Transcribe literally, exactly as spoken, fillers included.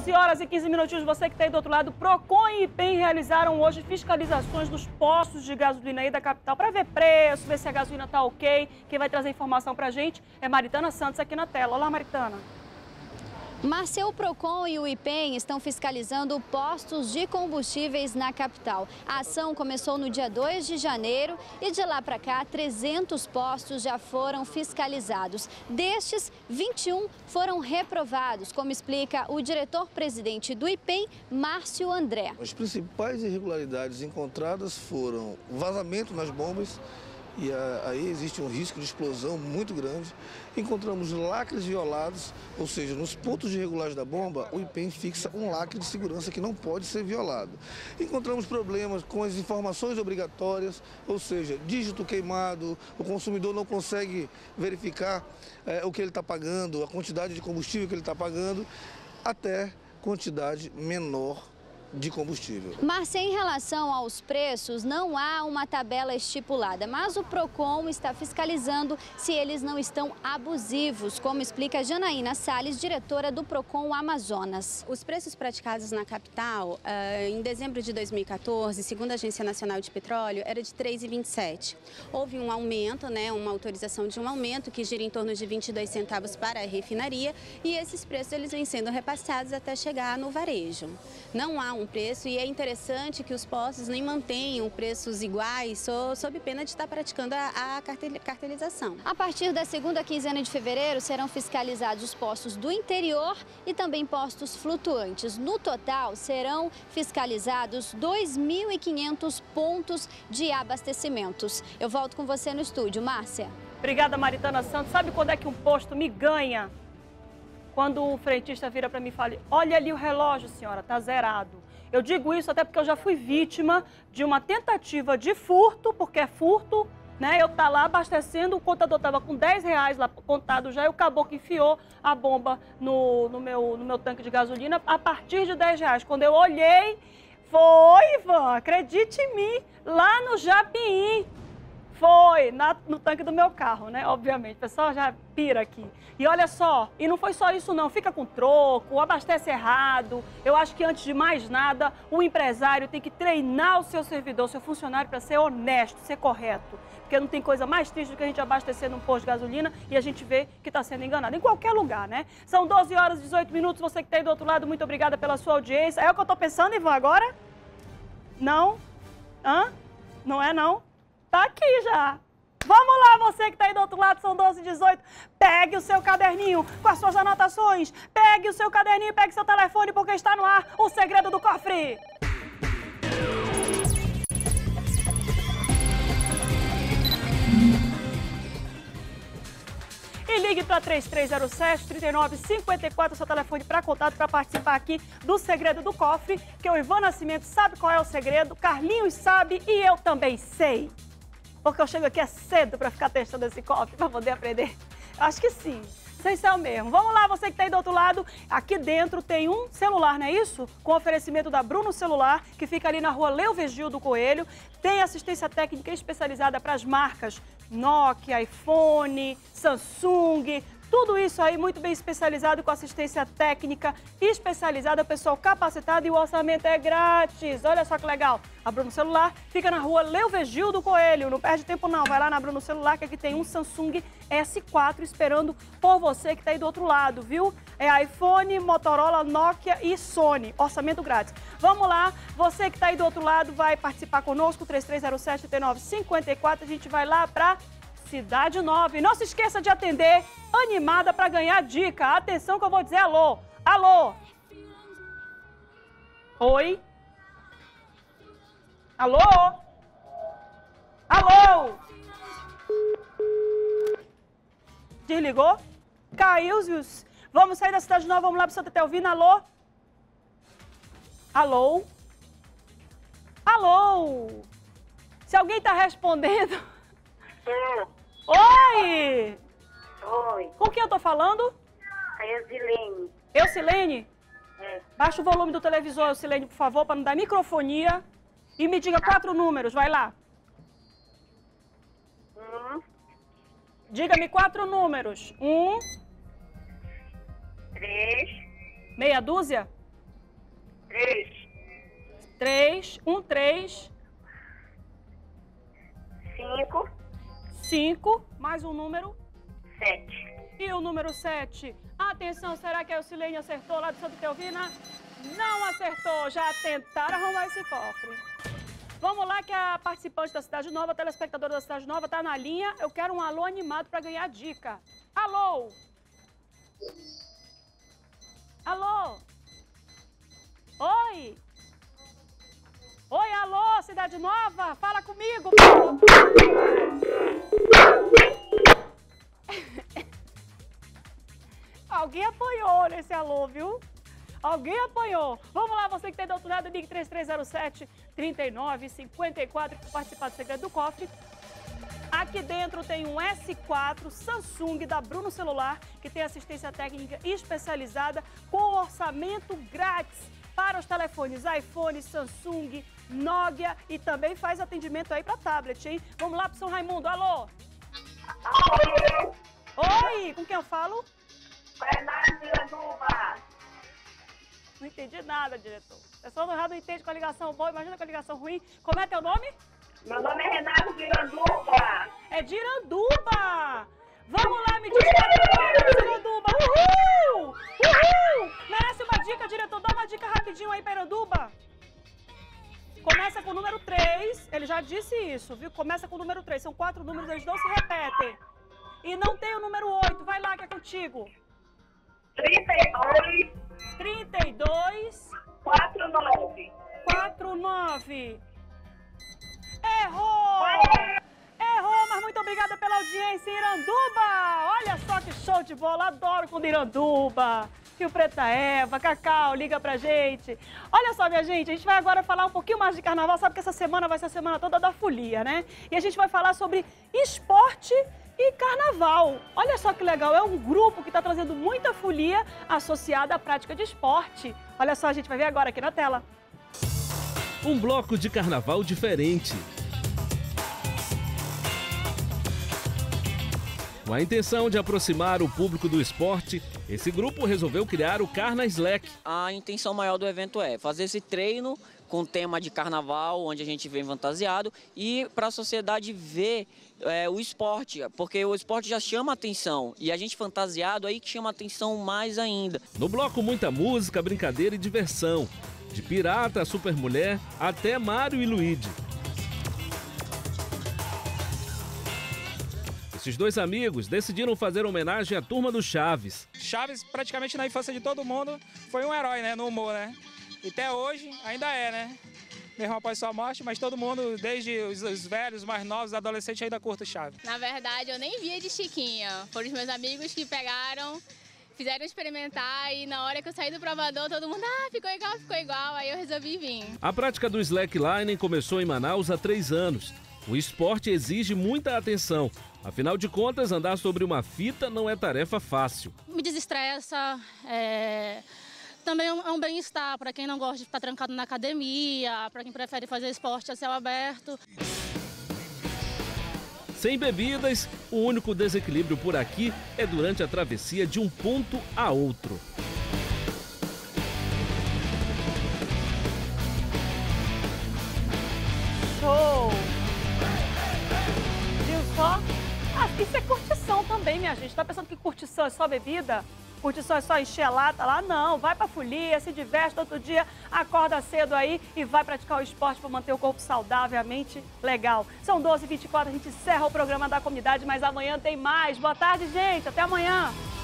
doze horas e quinze minutinhos, você que está aí do outro lado, Procon e IPEM realizaram hoje fiscalizações dos postos de gasolina aí da capital para ver preço, ver se a gasolina está ok. Quem vai trazer informação para a gente é Maritana Santos aqui na tela. Olá, Maritana. Márcia, o Procon e o IPEM estão fiscalizando postos de combustíveis na capital. A ação começou no dia dois de janeiro e de lá para cá, trezentos postos já foram fiscalizados. Destes, vinte e um foram reprovados, como explica o diretor-presidente do IPEM, Márcio André. As principais irregularidades encontradas foram vazamento nas bombas, e aí existe um risco de explosão muito grande. Encontramos lacres violados, ou seja, nos pontos de regulagem da bomba, o IPEM fixa um lacre de segurança que não pode ser violado. Encontramos problemas com as informações obrigatórias, ou seja, dígito queimado, o consumidor não consegue verificar é, o que ele está pagando, a quantidade de combustível que ele está pagando, até quantidade menor de combustível. Márcia, em relação aos preços, não há uma tabela estipulada, mas o Procon está fiscalizando se eles não estão abusivos, como explica Janaína Salles, diretora do Procon Amazonas. Os preços praticados na capital, em dezembro de dois mil e quatorze, segundo a Agência Nacional de Petróleo, era de três reais e vinte e sete centavos. Houve um aumento, né, uma autorização de um aumento que gira em torno de vinte e dois centavos para a refinaria, e esses preços eles vêm sendo repassados até chegar no varejo. Não há um um preço, e é interessante que os postos nem mantenham preços iguais sob pena de estar praticando a, a cartelização. A partir da segunda quinzena de fevereiro serão fiscalizados os postos do interior e também postos flutuantes. No total serão fiscalizados dois mil e quinhentos pontos de abastecimentos. Eu volto com você no estúdio, Márcia. Obrigada, Maritana Santos. Sabe quando é que um posto me ganha? Quando o frentista vira para mim e fala: olha ali o relógio, senhora, tá zerado. Eu digo isso até porque eu já fui vítima de uma tentativa de furto, porque é furto, né? Eu tá lá abastecendo, o contador tava com dez reais lá contado já, e o caboclo enfiou a bomba no, no, meu, no meu tanque de gasolina a partir de dez reais. Quando eu olhei, foi, Ivan, acredite em mim, lá no Japim. Foi na, no tanque do meu carro, né? Obviamente, o pessoal já pira aqui. E olha só, e não foi só isso não, fica com troco, abastece errado. Eu acho que antes de mais nada, o empresário tem que treinar o seu servidor, o seu funcionário para ser honesto, ser correto. Porque não tem coisa mais triste do que a gente abastecer num posto de gasolina e a gente vê que está sendo enganado, em qualquer lugar, né? São doze horas e dezoito minutos, você que está aí do outro lado, muito obrigada pela sua audiência. É o que eu estou pensando, Ivan, agora? Não? Hã? Não é não? Tá aqui já. Vamos lá, você que tá aí do outro lado, são doze e dezoito. Pegue o seu caderninho com as suas anotações. Pegue o seu caderninho, pegue seu telefone, porque está no ar o Segredo do Cofre. E ligue para três três zero sete, três nove cinco quatro, seu telefone para contato, para participar aqui do Segredo do Cofre, que o Ivan Nascimento sabe qual é o segredo, Carlinhos sabe e eu também sei. Porque eu chego aqui é cedo para ficar testando esse cofre, para poder aprender. Eu acho que sim. Não sei se é o mesmo. Vamos lá, você que está aí do outro lado. Aqui dentro tem um celular, não é isso? Com oferecimento da Bruno Celular, que fica ali na rua Leo Virgílio do Coelho. Tem assistência técnica especializada para as marcas Nokia, iPhone, Samsung. Tudo isso aí muito bem especializado, com assistência técnica especializada, pessoal capacitado, e o orçamento é grátis. Olha só que legal. A Bruno Celular fica na rua Leo Virgílio do Coelho. Não perde tempo não, vai lá na Bruno Celular, que aqui tem um Samsung S quatro esperando por você que está aí do outro lado, viu? É iPhone, Motorola, Nokia e Sony. Orçamento grátis. Vamos lá, você que está aí do outro lado vai participar conosco, três três zero sete, três nove cinco quatro. A gente vai lá para Cidade Nova. E não se esqueça de atender, animada para ganhar dica. Atenção que eu vou dizer alô. Alô. Oi. Alô. Alô. Desligou? Caiu, Zius. Vamos sair da Cidade Nova, vamos lá para Santa Telvina. Alô. Alô. Alô. Se alguém está respondendo... Oi! Oi. Com quem eu tô falando? A Eusilene. Eusilene? É. Baixa o volume do televisor, Eusilene, por favor, para não dar microfonia. E me diga quatro números, vai lá. Um. Diga-me quatro números. Um. Três. Meia dúzia? três. três, um, três. cinco. cinco, mais um número. sete. E o número sete. Atenção, será que a Eucilene acertou lá do Santa Teovina? Não acertou, já tentaram arrumar esse cofre. Vamos lá que a participante da Cidade Nova, a telespectadora da Cidade Nova, tá na linha. Eu quero um alô animado para ganhar dica. Alô? Alô? Oi? Oi, alô, Cidade Nova? Fala comigo. Alguém apanhou nesse alô, viu? Alguém apanhou. Vamos lá, você que tem do outro lado, ligue três três zero sete, três nove cinco quatro para participar do Segredo do Cofre. Aqui dentro tem um S quatro Samsung da Bruno Celular, que tem assistência técnica especializada com orçamento grátis para os telefones iPhone, Samsung, Nokia e também faz atendimento aí para tablet, hein? Vamos lá pro São Raimundo, alô? Oi, com quem eu falo? Não entendi nada, diretor. A pessoa do rádio não entende com a ligação boa, imagina com a ligação ruim. Como é teu nome? Meu nome é Renato de Iranduba. É de Iranduba! Vamos lá, me diz quatro de Iranduba! Uhul! Uhul! Merece uma dica, diretor? Dá uma dica rapidinho aí para Iranduba. Começa com o número três, ele já disse isso, viu? Começa com o número três, são quatro números, eles não se repetem. E não tem o número oito, vai lá que é contigo. trinta e dois. trinta e dois. quarenta e nove. quarenta e nove. Errou! Errou, mas muito obrigada pela audiência, Iranduba! Olha só que show de bola, adoro quando Iranduba. Rio Preta Eva, Cacau, liga pra gente. Olha só, minha gente, a gente vai agora falar um pouquinho mais de carnaval, sabe que essa semana vai ser a semana toda da folia, né? E a gente vai falar sobre esporte e carnaval. Olha só que legal, é um grupo que está trazendo muita folia associada à prática de esporte. Olha só, a gente vai ver agora aqui na tela. Um bloco de carnaval diferente. Com a intenção de aproximar o público do esporte, esse grupo resolveu criar o Carna Slack. A intenção maior do evento é fazer esse treino com tema de carnaval, onde a gente vem fantasiado, e para a sociedade ver é, o esporte, porque o esporte já chama atenção, e a gente fantasiado aí que chama atenção mais ainda. No bloco, muita música, brincadeira e diversão. De Pirata a Supermulher até Mário e Luigi. Esses dois amigos decidiram fazer homenagem à turma do Chaves. Chaves, praticamente na infância de todo mundo, foi um herói, né, no humor, né? E até hoje ainda é, né? Mesmo após sua morte, mas todo mundo, desde os, os velhos, os mais novos, os adolescentes, ainda curta o Chaves. Na verdade, eu nem via de Chiquinha. Foram os meus amigos que pegaram, fizeram experimentar e na hora que eu saí do provador, todo mundo, ah, ficou igual, ficou igual, aí eu resolvi vir. A prática do slacklining começou em Manaus há três anos. O esporte exige muita atenção. Afinal de contas, andar sobre uma fita não é tarefa fácil. Me desestressa, é... também é um bem-estar para quem não gosta de estar trancado na academia, para quem prefere fazer esporte a céu aberto. Sem bebidas, o único desequilíbrio por aqui é durante a travessia de um ponto a outro. Show! Viu só? Ah, isso é curtição também, minha gente. Tá pensando que curtição é só bebida? Curtição é só encher a lata lá? Não, vai pra folia, se diverte todo dia, acorda cedo aí e vai praticar o esporte para manter o corpo saudável e a mente legal. São doze e vinte e quatro, a gente encerra o programa da comunidade, mas amanhã tem mais. Boa tarde, gente. Até amanhã.